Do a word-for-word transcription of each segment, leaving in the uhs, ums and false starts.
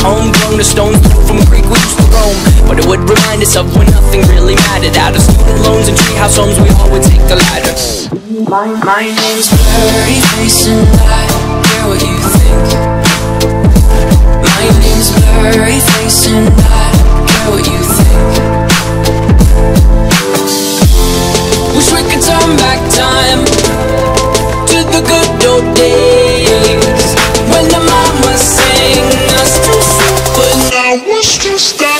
homegrown, a stone's throw from Greek we used to roam. But it would remind us of when nothing really mattered. Out of student loans and treehouse homes, we all would take the ladder. My, my name's Blurry Face and I care what you think. My name's Blurry Face and I care what you think. Wish we could turn back time to the good old days when the mama sang us to sleep, but now it's just that.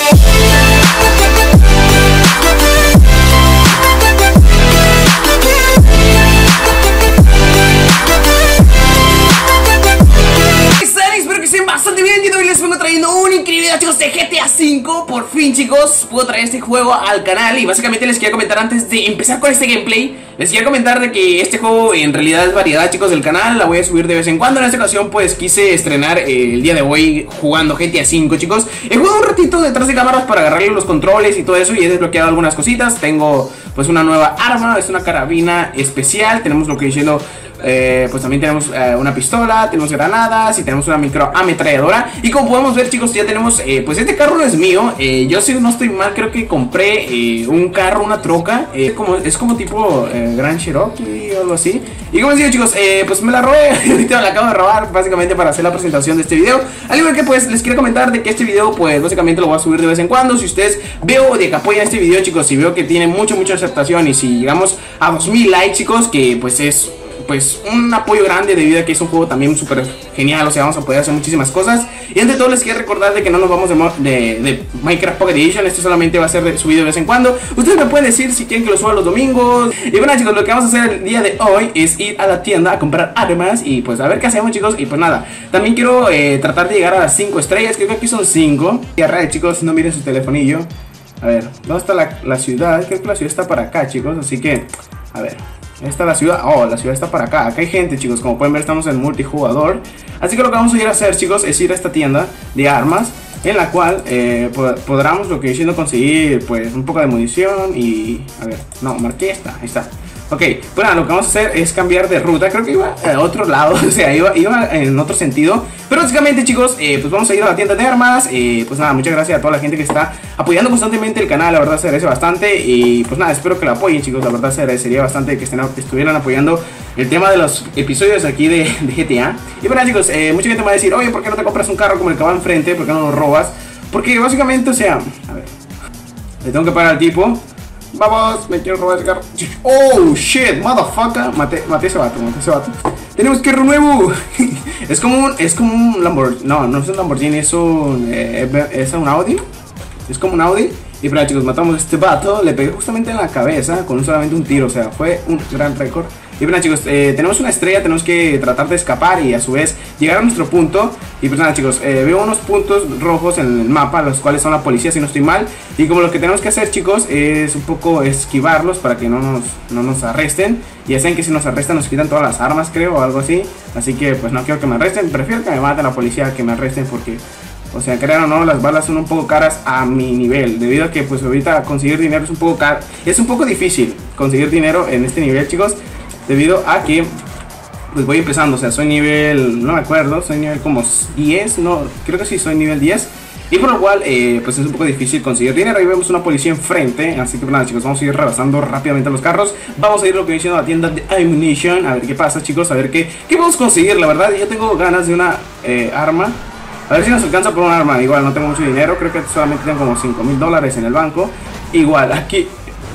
Bastante bien, y hoy les vengo trayendo un increíble video, chicos, de G T A cinco. Por fin, chicos, puedo traer este juego al canal. Y básicamente les quería comentar, antes de empezar con este gameplay, les quería comentar de que este juego en realidad es variedad, chicos, del canal. La voy a subir de vez en cuando. En esta ocasión pues quise estrenar eh, el día de hoy jugando G T A cinco, chicos. He jugado un ratito detrás de cámaras para agarrarle los controles y todo eso, y he desbloqueado algunas cositas. Tengo pues una nueva arma, es una carabina especial. Tenemos lo que diciendo Eh, pues también tenemos eh, una pistola, tenemos granadas y tenemos una micro ametralladora. Y como podemos ver, chicos, ya tenemos, eh, pues este carro no es mío, eh, yo si no estoy mal creo que compré eh, un carro, una troca, eh, como, es como tipo eh, Grand Cherokee o algo así. Y como les digo, chicos, eh, pues me la robé, ahorita la acabo de robar básicamente para hacer la presentación de este video. Al igual que pues les quiero comentar de que este video pues básicamente lo voy a subir de vez en cuando. Si ustedes veo de que apoyan este video, chicos, si veo que tiene mucho, mucha aceptación, y si llegamos a dos mil likes, chicos, que pues es pues un apoyo grande debido a que es un juego también súper genial, o sea, vamos a poder hacer muchísimas cosas. Y ante todo les quiero recordar de que no nos vamos de, de, de Minecraft Pocket Edition. Esto solamente va a ser de, subido de vez en cuando. Ustedes me pueden decir si quieren que lo suba los domingos. Y bueno, chicos, lo que vamos a hacer el día de hoy es ir a la tienda a comprar armas y pues a ver qué hacemos, chicos. Y pues nada, también quiero eh, tratar de llegar a las cinco estrellas, creo que aquí son cinco. Y a rayos, chicos, no miren su telefonillo. A ver, ¿dónde está la, la ciudad? Creo que la ciudad está para acá, chicos, así que, a ver, esta es la ciudad. Oh, la ciudad está para acá. Acá hay gente, chicos. Como pueden ver, estamos en multijugador. Así que lo que vamos a ir a hacer, chicos, es ir a esta tienda de armas, en la cual eh, pod podremos lo que diciendo conseguir pues un poco de munición. Y a ver, no, marqué esta, ahí está. Ok, bueno, lo que vamos a hacer es cambiar de ruta. Creo que iba a otro lado, o sea, iba, iba en otro sentido. Pero básicamente, chicos, eh, pues vamos a ir a la tienda de armas. eh, Pues nada, muchas gracias a toda la gente que está apoyando constantemente el canal. La verdad se agradece bastante. Y pues nada, espero que lo apoyen, chicos. La verdad se agradecería bastante que estén, estuvieran apoyando el tema de los episodios aquí de, de G T A. Y bueno, chicos, eh, mucha gente me va a decir: oye, ¿por qué no te compras un carro como el que va enfrente? ¿Por qué no lo robas? Porque básicamente, o sea, a ver, le tengo que pagar al tipo. Vamos, me quiero robar ese carro. Oh, shit, motherfucker. Maté, maté ese vato, maté ese vato. Tenemos carro nuevo. Es como un, es como un Lamborghini. No, no es un Lamborghini, es un, eh, es un Audi. Es como un Audi. Y para, chicos, matamos a este vato. Le pegué justamente en la cabeza con solamente un tiro. O sea, fue un gran récord. Y bueno, chicos, eh, tenemos una estrella. Tenemos que tratar de escapar y a su vez llegar a nuestro punto. Y pues nada, chicos, eh, veo unos puntos rojos en el mapa, los cuales son la policía, si no estoy mal. Y como lo que tenemos que hacer, chicos, es un poco esquivarlos para que no nos, no nos arresten. Y ya saben que si nos arrestan nos quitan todas las armas, creo, o algo así. Así que pues no quiero que me arresten. Prefiero que me maten la policía que me arresten, porque, o sea, crean o no, las balas son un poco caras a mi nivel. Debido a que pues ahorita conseguir dinero es un poco caro. Es un poco difícil conseguir dinero en este nivel, chicos, debido a que pues voy empezando, o sea, soy nivel, no me acuerdo, soy nivel como diez, no, creo que sí soy nivel diez. Y por lo cual, eh, pues es un poco difícil conseguir dinero. Ahí vemos una policía enfrente, así que nada, chicos, vamos a ir rebasando rápidamente los carros. Vamos a ir lo que viene siendo la tienda de Ammunition, a ver qué pasa, chicos, a ver qué, qué podemos conseguir. La verdad, yo tengo ganas de una eh, arma. A ver si nos alcanza por un arma. Igual no tengo mucho dinero, creo que solamente tengo como cinco mil dólares en el banco. Igual, aquí...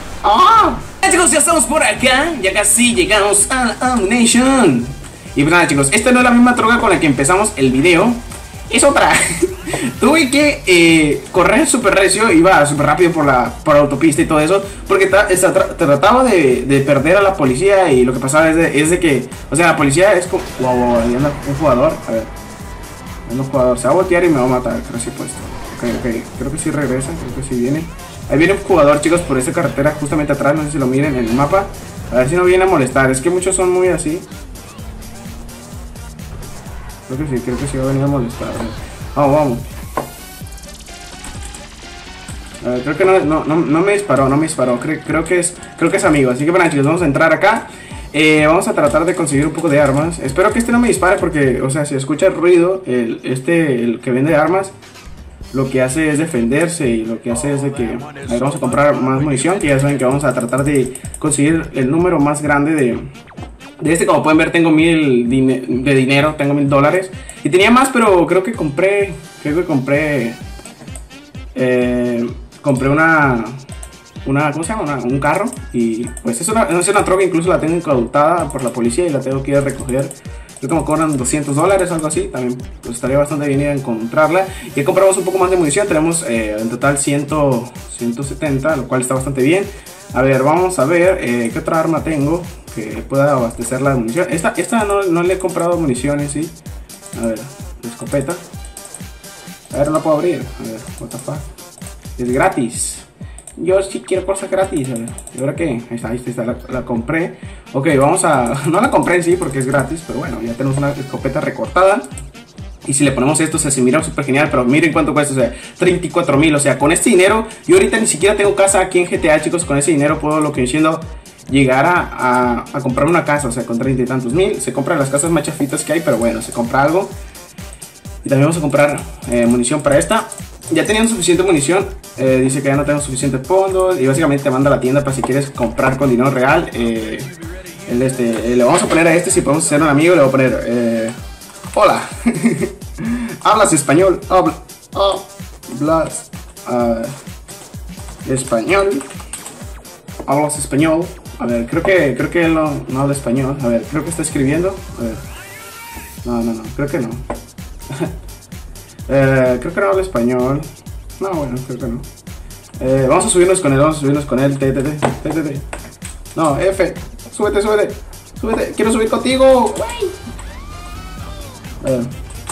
¡Ah! Chicos, ya estamos por acá, ya casi llegamos a la Ammunition. Y pues nada, chicos, esta no es la misma troca con la que empezamos el video, es otra. Tuve que eh, correr súper recio, iba súper rápido por la, por la autopista y todo eso, porque tra tra tra trataba de, de perder a la policía. Y lo que pasaba es de, es de que, o sea, la policía es como... Wow, wow, ahí anda un jugador, a ver, anda un jugador, se va a voltear y me va a matar, creo que sí puesto. Ok, ok, creo que sí regresa, creo que sí viene. Ahí viene un jugador, chicos, por esa carretera justamente atrás, no sé si lo miren en el mapa. A ver si no viene a molestar, es que muchos son muy así. Creo que sí, creo que sí va a venir a molestar. Vamos, vamos. A ver, creo que no, no, no, no me disparó, no me disparó. Creo, creo que es, creo que es amigo. Así que bueno, chicos, vamos a entrar acá. Eh, vamos a tratar de conseguir un poco de armas. Espero que este no me dispare porque, o sea, si escucha el ruido, el, este, el que vende armas, lo que hace es defenderse y lo que hace es de que, a ver, vamos a comprar más munición, que ya saben que vamos a tratar de conseguir el número más grande de, de este. Como pueden ver, tengo mil dine de dinero, tengo mil dólares. Y tenía más, pero creo que compré, creo que compré, eh, compré una, una, ¿cómo se llama? Una, un carro. Y pues es una, es una troca, incluso la tengo incautada por la policía y la tengo que ir a recoger. Creo que me cobran doscientos dólares o algo así. También pues, estaría bastante bien ir a encontrarla. Y compramos un poco más de munición. Tenemos eh, en total ciento setenta, lo cual está bastante bien. A ver, vamos a ver eh, qué otra arma tengo que pueda abastecerla de munición. Esta, esta no, no le he comprado municiones, ¿sí? A ver, la escopeta. A ver, no la puedo abrir. A ver, what the fuck. Es gratis. Yo sí quiero cosas gratis. A ver, ¿y ahora qué? Ahí está, ahí está, la, la compré. Ok, vamos a... No la compré en sí porque es gratis, pero bueno, ya tenemos una escopeta recortada. Y si le ponemos esto, o sea, se mira súper genial. Pero miren cuánto cuesta, o sea, treinta y cuatro mil. O sea, con este dinero, yo ahorita ni siquiera tengo casa aquí en G T A, chicos. Con ese dinero puedo, lo que diciendo, llegar a, a, a comprar una casa. O sea, con treinta y tantos mil. Se compran las casas más chafitas que hay, pero bueno, se compra algo. Y también vamos a comprar eh, munición para esta. Ya tenían suficiente munición. eh, Dice que ya no tengo suficientes fondos. Y básicamente te manda a la tienda para si quieres comprar con dinero real. eh, el este, eh, Le vamos a poner a este, si podemos ser un amigo, le voy a poner eh, hola. ¿Hablas español? Habla, hablas uh, español. ¿Hablas español? A ver, creo que, creo que él no, no habla español. A ver, creo que está escribiendo. A ver. No, no, no, creo que no. eh, Creo que no habla español. No, bueno, creo que no. eh, Vamos a subirnos con él, vamos a subirnos con él. T, T, T, T, T, T. No, F. Súbete, súbete. Súbete, quiero subir contigo. A ver.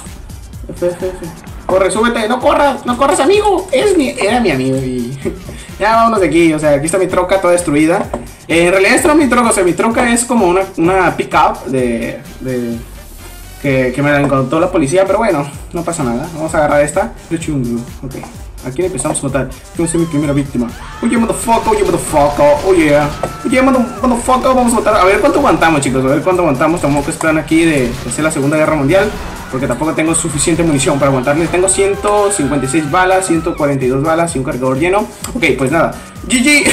F, F, F. Corre, súbete, no corras, no corras, amigo. Es mi, era mi amigo y... Ya vámonos de aquí, o sea, aquí está mi troca toda destruida. eh, En realidad esta no es mi troca, o sea, mi troca es como una, una pick-up de... de que, que me la encontró la policía, pero bueno, no pasa nada. Vamos a agarrar esta. De chungo, ok. Aquí empezamos a matar. Quiero ser mi primera víctima. Oye, motherfucker, oye, motherfucker, oh yeah. Oye, motherfucker, vamos a matar. A ver cuánto aguantamos, chicos, a ver cuánto aguantamos. Tampoco esperan aquí de hacer la Segunda Guerra Mundial, porque tampoco tengo suficiente munición para aguantarle. Tengo ciento cincuenta y seis balas, ciento cuarenta y dos balas y un cargador lleno. Ok, pues nada. G G.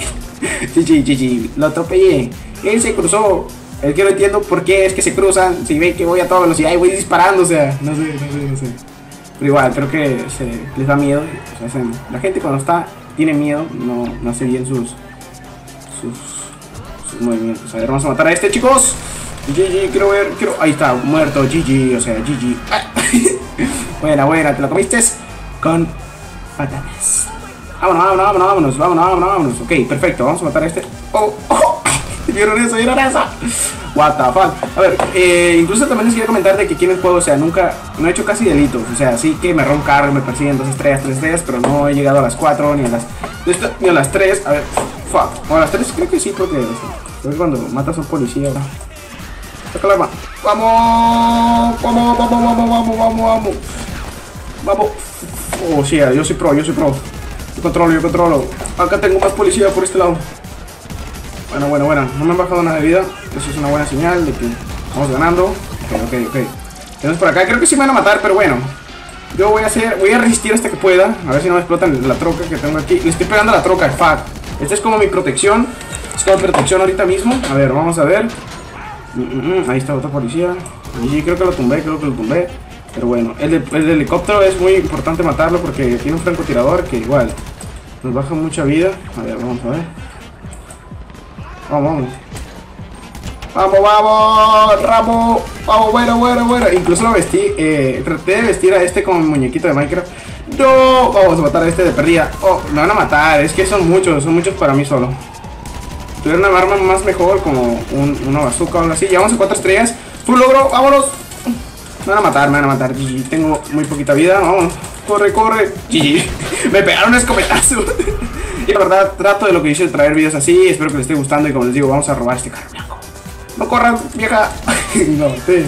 G G, G G. Lo atropellé. Él se cruzó. Es que no entiendo por qué es que se cruzan. Si ven que voy a toda velocidad y voy disparando, o sea, no sé, no sé, no sé. Pero igual, creo que se les da miedo. O sea, la gente cuando está, tiene miedo, no, no hace bien sus, sus, sus movimientos. A ver, vamos a matar a este, chicos. G G, quiero ver, quiero... Ahí está, muerto, G G, o sea, G G. Ah. Buena, buena, te la comiste con patatas. Vámonos, vámonos, vámonos, vámonos, vámonos, vámonos, vámonos. Ok, perfecto, vamos a matar a este. Oh, oh. ¿Vieron eso? ¿Vieron eso? What the fuck. A ver, eh, incluso también les quería comentar de que aquí en el juego, o sea, nunca, no he hecho casi delitos. O sea, sí que me roban carro, me persiguen dos estrellas, tres estrellas, pero no he llegado a las cuatro ni a las, ni a las tres. A ver, fuck. O a las tres creo que sí, porque o sea, creo que cuando matas a un policía, ahora. Saca la arma. Vamos, vamos, vamos, vamos, vamos, vamos, vamos. Vamos. Oh, sí, yo soy pro, yo soy pro. Yo controlo, yo controlo. Acá tengo más policía por este lado. Bueno, bueno, bueno, no me han bajado nada de vida. Eso es una buena señal de que vamos ganando. Ok, ok, ok. Tenemos por acá, creo que sí me van a matar, pero bueno. Yo voy a hacer, voy a resistir hasta que pueda. A ver si no me explotan la troca que tengo aquí. Le estoy pegando a la troca, fuck. Esta es como mi protección. Es como mi protección ahorita mismo. A ver, vamos a ver. Mm, mm, mm. Ahí está otro policía. Y creo que lo tumbé, creo que lo tumbé. Pero bueno, el, de, el del helicóptero es muy importante matarlo porque tiene un francotirador que igual nos baja mucha vida. A ver, vamos a ver. Vamos, vamos. Vamos, vamos, Ramo. Vamos, bueno, bueno, bueno. Incluso lo vestí. Eh, traté de vestir a este como muñequito de Minecraft. No, vamos a matar a este de perdida. Oh, me van a matar. Es que son muchos, son muchos para mí solo. Tuviera una arma más mejor, como un, una bazooka o algo así. Llevamos a cuatro estrellas. Full logro, vámonos. Me van a matar, me van a matar. G G. Tengo muy poquita vida. Vamos. Corre, corre. G G. Me pegaron un escopetazo. Y la verdad, trato de lo que hice de traer videos así. Espero que les esté gustando. Y como les digo, vamos a robar este carro blanco. No corran, vieja. No, te.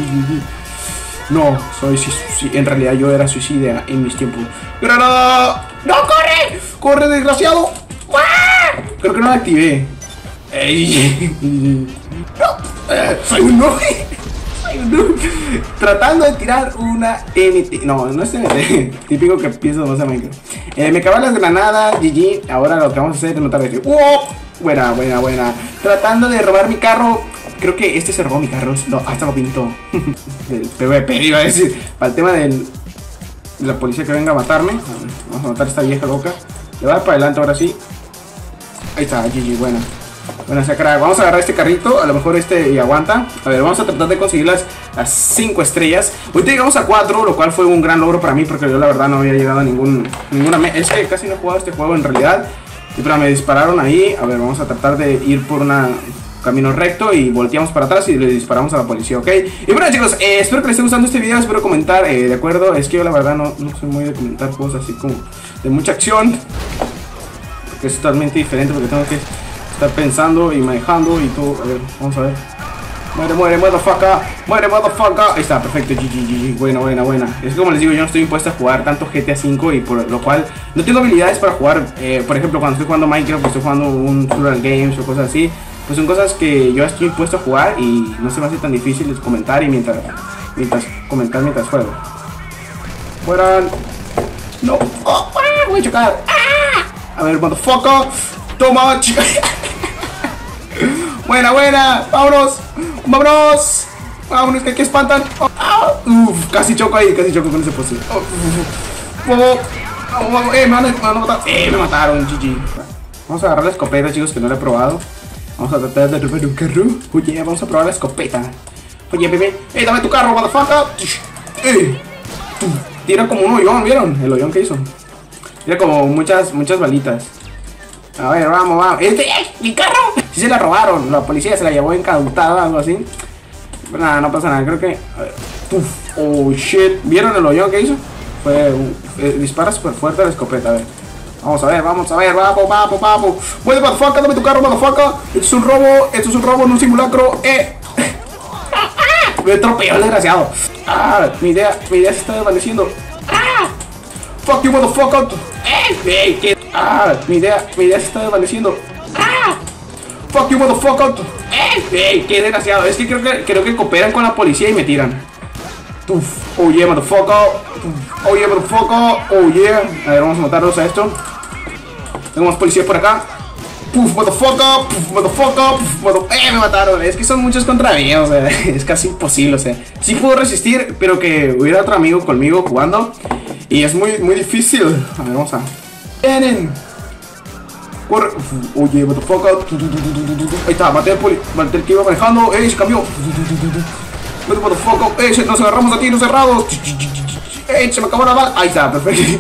No, soy. Sí, en realidad yo era suicida en mis tiempos. ¡Granada! ¡No, corre! ¡Corre, desgraciado! ¡Ah! Creo que no la activé. ¡Ey! No, eh, soy un no. Soy Tratando de tirar una M T. No, no es M T. Típico que pienso no sé Minecraft. Eh, me acaban las granadas, G G. Ahora lo que vamos a hacer es matar a este. ¡Wow! Buena, buena, buena. Tratando de robar mi carro. Creo que este se robó mi carro. No, hasta lo pintó. Del P V P iba a decir. Para el tema del, de la policía que venga a matarme. Vamos a matar a esta vieja loca. Le voy a dar para adelante ahora sí. Ahí está, G G, buena. Buena sacra. Vamos a agarrar este carrito. A lo mejor este y aguanta. A ver, vamos a tratar de conseguir las cinco estrellas. Hoy llegamos a cuatro, lo cual fue un gran logro para mí, porque yo la verdad no había llegado a ningún, ninguna me Es que casi no he jugado este juego en realidad. Y pero me dispararon ahí. A ver, vamos a tratar de ir por un camino recto y volteamos para atrás y le disparamos a la policía, ¿ok? Y bueno, chicos, eh, espero que les esté gustando este video. Espero comentar, eh, de acuerdo. Es que yo la verdad no, no soy muy de comentar juegos así como de mucha acción, porque es totalmente diferente, porque tengo que estar pensando y manejando y todo. A ver, vamos a ver. Muere, muere, motherfucker. Muere, motherfucker. Ahí está, perfecto. G G, G G. Buena, buena, buena. Es que como les digo, yo no estoy impuesto a jugar tanto G T A cinco y por lo cual no tengo habilidades para jugar. Eh, por ejemplo, cuando estoy jugando Minecraft, estoy jugando un Survival Games o cosas así. Pues son cosas que yo estoy impuesto a jugar y no se me hace tan difícil comentar y mientras, mientras comentar mientras juego. Fueran. No. Oh, ah, voy a chocar. Ah. A ver, motherfucker. Toma, chica. Buena, buena. Vámonos. Vámonos. Vámonos, que aquí espantan. Oh, oh. Uf, casi choco ahí, casi choco con ese poste. Oh, oh, oh, oh, oh, eh, me van a, me van a matar. Eh, me mataron, G G. Vamos a agarrar la escopeta, chicos, que no la he probado. Vamos a tratar de robar un carro. Oye, vamos a probar la escopeta. Oye, bebé. Eh, dame tu carro, motherfucker. Eh. Tira como un hoyón, ¿vieron? El hoyón que hizo. Tira como muchas, muchas balitas. A ver, vamos, vamos. Este, ¡eh! ¡Mi carro! Si se la robaron, la policía se la llevó incautada o algo así. Pero nada, no pasa nada, creo que. A ver. Uf, oh shit. ¿Vieron el hoyón que hizo? Fue. Uh, eh, dispara súper fuerte la escopeta, a ver. Vamos a ver, vamos a ver, vamos, vamos, vamos. Bueno, motherfucker, dame tu carro, motherfucker. Esto es un robo, esto es un robo, no un simulacro. Eh. Me atropelló el desgraciado. Ah, mi idea, mi idea se está desvaneciendo. Ah. Fuck you, motherfucker. Eh, hey, ¿qué? Ah, mi idea, mi idea se está desvaneciendo. Ah. Fuck you, motherfucker. Eh, hey, qué desgraciado. Es que creo que creo que cooperan con la policía y me tiran. Uf, oh yeah, motherfucker. Oh yeah, motherfucker. Oh yeah. A ver, vamos a matarlos a esto. Tengo más policías por acá. Puf, motherfucker. Puf, motherfucker. Puf, motherfucker. Eh, me mataron. Es que son muchos contra mí, o sea, es casi imposible, o sea. Sí puedo resistir, pero que hubiera otro amigo conmigo jugando. Y es muy, muy difícil. A ver, vamos a. Vienen. Corre. Oye, motherfucker. Ahí está, maté al poli. Maté al que iba manejando. Eh, se cambió. Motherfucker. Eh, nos agarramos a tiros cerrados. Eh, se me acabó la bala. Ahí está, perfecto.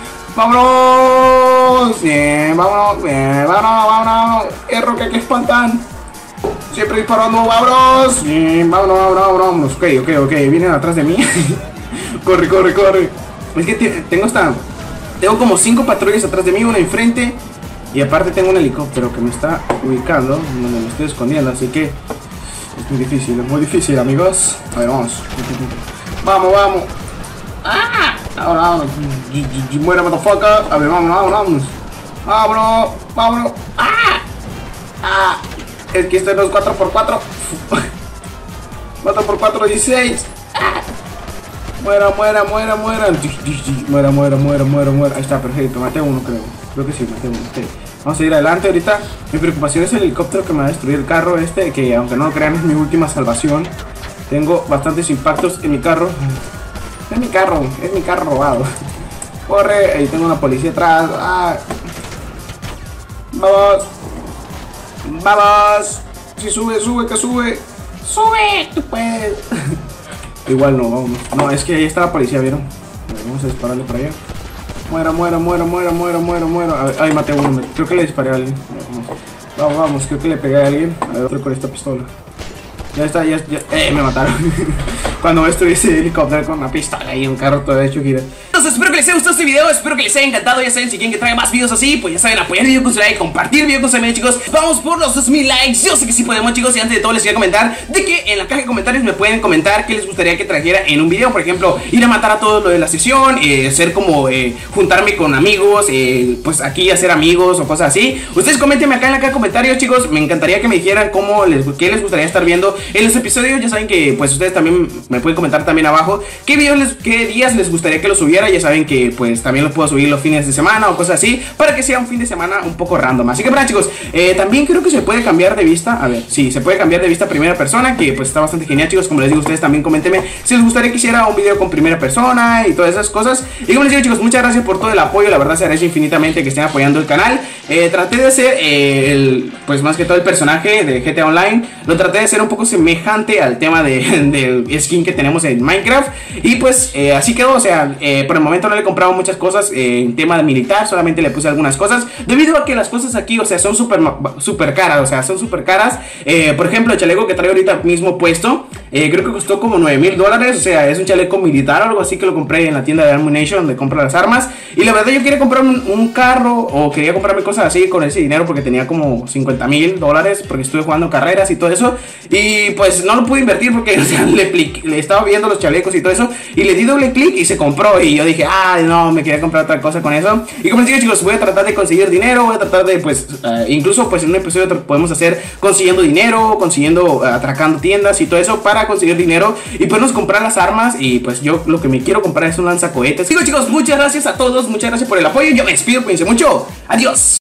Vámonos. Bien, vámonos. Bien, vámonos, vámonos. Erro que aquí espantan. Siempre disparando, vámonos. Bien, vámonos, vámonos, vámonos. Ok, ok, ok. Vienen atrás de mí. Corre, corre, corre. Es que tengo esta. Tengo como cinco patrullas atrás de mí, una enfrente. Y aparte tengo un helicóptero que me está ubicando donde me estoy escondiendo, así que es muy difícil, es muy difícil, amigos. A ver, vamos. Vamos, vamos. ¡Ah! Ahora, vámonos. Muera, motherfucker. A ver, vamos, vamos, vamos. Vámonos, vámonos. ¡Ah! ¡Ah! Es que esto no es cuatro por cuatro. cuatro por cuatro, dieciséis. ¡Ah! Muera, muera, muera, muera. Muera, muera, muera, muera, muera. Ahí está, perfecto. Maté uno, creo. Creo que sí, maté uno. Okay. Vamos a ir adelante ahorita. Mi preocupación es el helicóptero que me va a destruir el carro este, que aunque no lo crean es mi última salvación. Tengo bastantes impactos en mi carro. Es mi carro, es mi carro robado. Corre, ahí tengo una policía atrás. Ah. Vamos. Vamos. Si sube, sube, que sube. Sube, tú puedes. Igual no, vamos. No, es que ahí está la policía, ¿vieron? A ver, vamos a dispararle para allá. Muera, muera, muera, muera, muera, muera, muera. A ver, ay, maté a uno. Creo que le disparé a alguien. Vamos, vamos, vamos. Creo que le pegué a alguien. A ver, otro con esta pistola. Ya está, ya, ya. Eh, me mataron. Cuando estuviese helicóptero con una pistola y un carro todo hecho gira. Entonces espero que les haya gustado este video, espero que les haya encantado. Ya saben, si quieren que traiga más videos así, pues ya saben, apoyar el video con su like, compartir el video con su amigo, chicos. Vamos por los dos mil likes, yo sé que sí podemos, chicos. Y antes de todo les quería comentar de que en la caja de comentarios me pueden comentar qué les gustaría que trajera en un video. Por ejemplo, ir a matar a todos lo de la sesión, eh, ser como, eh, juntarme con amigos, eh, pues aquí hacer amigos o cosas así. Ustedes coméntenme acá en la caja de comentarios, chicos. Me encantaría que me dijeran cómo les, qué les gustaría estar viendo en los episodios. Ya saben que pues ustedes también me pueden comentar también abajo qué videos les, qué días les gustaría que los subiera. Ya saben que pues también los puedo subir los fines de semana o cosas así, para que sea un fin de semana un poco random. Así que para, chicos, eh, también creo que se puede cambiar de vista. A ver, sí, se puede cambiar de vista a primera persona, que pues está bastante genial, chicos. Como les digo, ustedes también coméntenme si les gustaría que hiciera un video con primera persona y todas esas cosas. Y como les digo, chicos, muchas gracias por todo el apoyo. La verdad se agradece infinitamente que estén apoyando el canal. eh, Traté de hacer eh, el, pues más que todo el personaje de G T A Online, lo traté de hacer un poco semejante al tema de, del skin que tenemos en Minecraft. Y pues eh, así quedó. O sea, eh, por el momento no le he comprado muchas cosas eh, en tema de militar, solamente le puse algunas cosas, debido a que las cosas aquí, o sea, son súper super caras. O sea, son súper caras. eh, Por ejemplo, el chaleco que traigo ahorita mismo puesto, eh, creo que costó como nueve mil dólares. O sea, es un chaleco militar o algo así, que lo compré en la tienda de Ammunition, donde compro las armas. Y la verdad yo quería comprar un, un carro, o quería comprarme cosas así con ese dinero, porque tenía como cincuenta mil dólares, porque estuve jugando carreras y todo eso. Y pues no lo pude invertir porque, o sea, le, le estaba viendo los chalecos y todo eso, y le di doble clic y se compró. Y yo dije, ah, no, me quería comprar otra cosa con eso. Y como les digo, chicos, voy a tratar de conseguir dinero. Voy a tratar de, pues, uh, incluso pues en un episodio podemos hacer consiguiendo dinero, consiguiendo, uh, atracando tiendas y todo eso para conseguir dinero y podemos comprar las armas. Y pues yo lo que me quiero comprar es un lanzacohetes. Digo, chicos, muchas gracias a todos, muchas gracias por el apoyo. Yo me despido, cuídense mucho. Adiós.